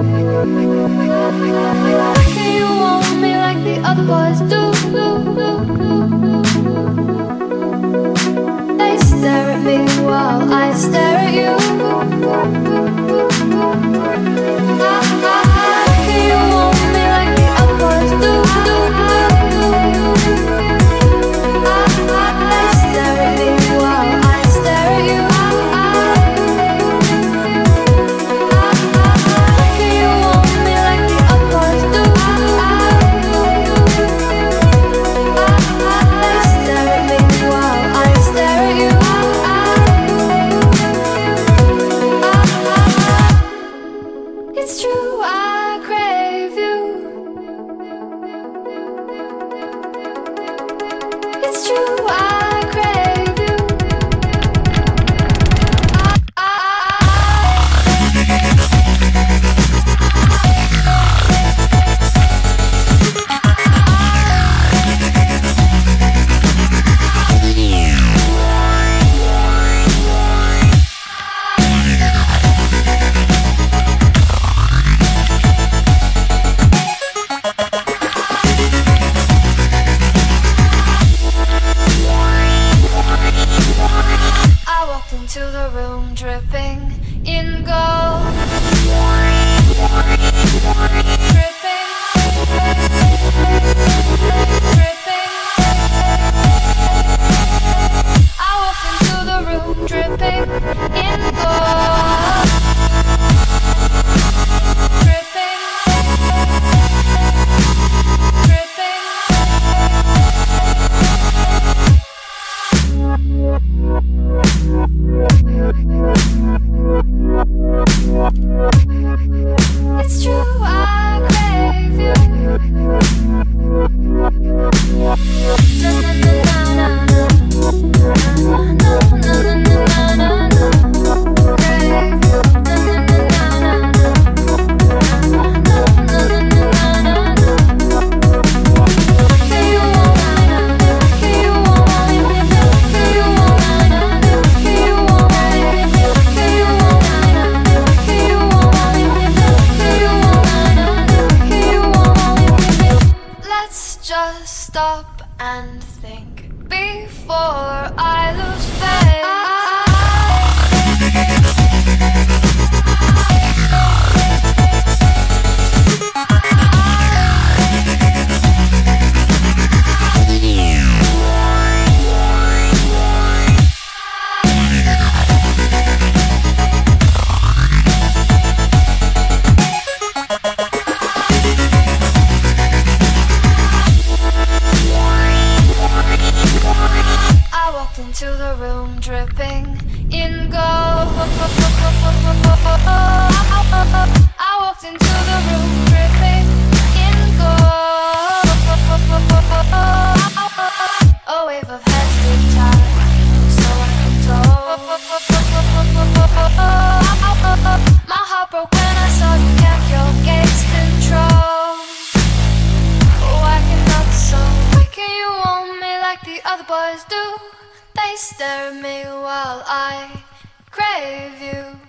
Can you want me like the other boys do? They stare at me while I stare at you. Can you want me like the other boys do? They stare at me while I stare at you. Can you want me like the other boys do? They stare at me while I stare at you. It's true, I crave you. It's true, I crave you. I walked into the room dripping in gold. Dripping, dripping. I walked into the room dripping in gold. Dripping, dripping. It's true, I crave you. Na na na na na na na na na na. Crave you. Na na na na na na na na na. Can you want me? Can you want me? Can you want me? Can you want me? Can you want me? Can you want me? Can you want me? Let's just stop and think before I lose faith. I walked into the room dripping in gold. I walked into the room dripping in gold. A wave of heads being tied, so I control. My heart broke when I saw you kept your gaze control. Why cannot so? Why can you want me like the other boys do? They stare at me while I crave you.